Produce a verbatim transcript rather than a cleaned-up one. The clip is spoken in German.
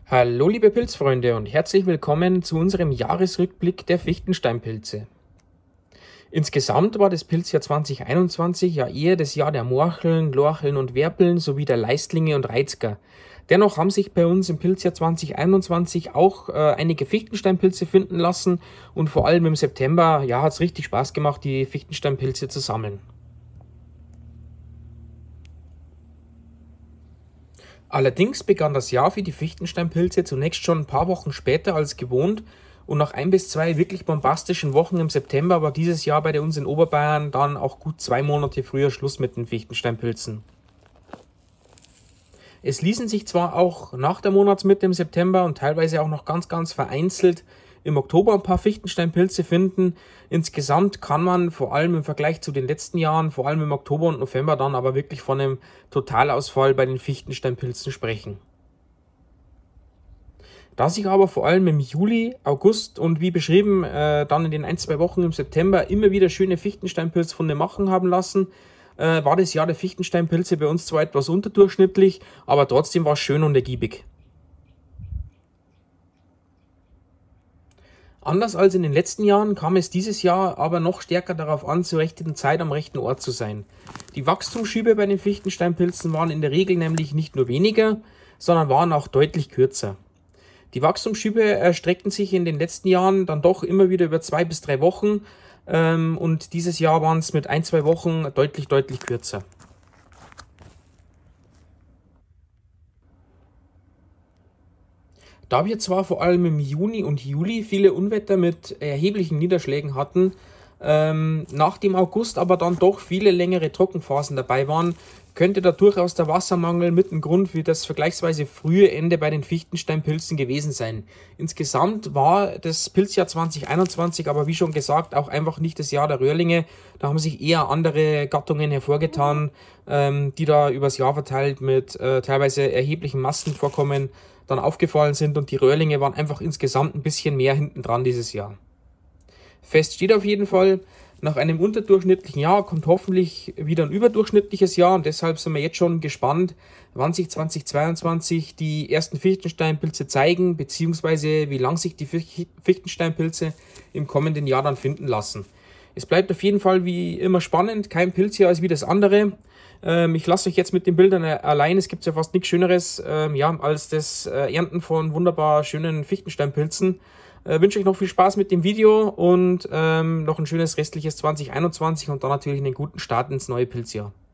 Hallo liebe Pilzfreunde und herzlich willkommen zu unserem Jahresrückblick der Fichtensteinpilze. Insgesamt war das Pilzjahr zwanzig einundzwanzig ja eher das Jahr der Morcheln, Lorcheln und Werpeln sowie der Leistlinge und Reizker. Dennoch haben sich bei uns im Pilzjahr zwanzig einundzwanzig auch äh, einige Fichtensteinpilze finden lassen und vor allem im September ja, hat es richtig Spaß gemacht, die Fichtensteinpilze zu sammeln. Allerdings begann das Jahr für die Fichtensteinpilze zunächst schon ein paar Wochen später als gewohnt und nach ein bis zwei wirklich bombastischen Wochen im September war dieses Jahr bei uns in Oberbayern dann auch gut zwei Monate früher Schluss mit den Fichtensteinpilzen. Es ließen sich zwar auch nach der Monatsmitte im September und teilweise auch noch ganz, ganz vereinzelt im Oktober ein paar Fichtensteinpilze finden. Insgesamt kann man vor allem im Vergleich zu den letzten Jahren, vor allem im Oktober und November, dann aber wirklich von einem Totalausfall bei den Fichtensteinpilzen sprechen. Da sich aber vor allem im Juli, August und wie beschrieben äh, dann in den ein, zwei Wochen im September immer wieder schöne Fichtensteinpilzfunde machen haben lassen, äh, war das Jahr der Fichtensteinpilze bei uns zwar etwas unterdurchschnittlich, aber trotzdem war es schön und ergiebig. Anders als in den letzten Jahren kam es dieses Jahr aber noch stärker darauf an, zur rechten Zeit am rechten Ort zu sein. Die Wachstumsschübe bei den Fichtensteinpilzen waren in der Regel nämlich nicht nur weniger, sondern waren auch deutlich kürzer. Die Wachstumsschübe erstreckten sich in den letzten Jahren dann doch immer wieder über zwei bis drei Wochen ähm, und dieses Jahr waren es mit ein, zwei Wochen deutlich, deutlich kürzer. Da wir zwar vor allem im Juni und Juli viele Unwetter mit erheblichen Niederschlägen hatten, ähm, nach dem August aber dann doch viele längere Trockenphasen dabei waren, könnte da durchaus der Wassermangel mit ein Grund für das vergleichsweise frühe Ende bei den Fichtensteinpilzen gewesen sein. Insgesamt war das Pilzjahr zwanzig einundzwanzig aber wie schon gesagt auch einfach nicht das Jahr der Röhrlinge. Da haben sich eher andere Gattungen hervorgetan, ähm, die da übers Jahr verteilt mit äh, teilweise erheblichen Massenvorkommen dann aufgefallen sind und die Röhrlinge waren einfach insgesamt ein bisschen mehr hinten dran dieses Jahr. Fest steht auf jeden Fall, nach einem unterdurchschnittlichen Jahr kommt hoffentlich wieder ein überdurchschnittliches Jahr und deshalb sind wir jetzt schon gespannt, wann sich zwanzig zweiundzwanzig die ersten Fichtensteinpilze zeigen, beziehungsweise wie lang sich die Fichtensteinpilze im kommenden Jahr dann finden lassen. Es bleibt auf jeden Fall wie immer spannend, kein Pilzjahr ist wie das andere. Ähm, ich lasse euch jetzt mit den Bildern allein, es gibt ja fast nichts Schöneres ähm, ja, als das äh, Ernten von wunderbar schönen Fichtensteinpilzen. Äh, wünsche euch noch viel Spaß mit dem Video und ähm, noch ein schönes restliches zwanzig einundzwanzig und dann natürlich einen guten Start ins neue Pilzjahr.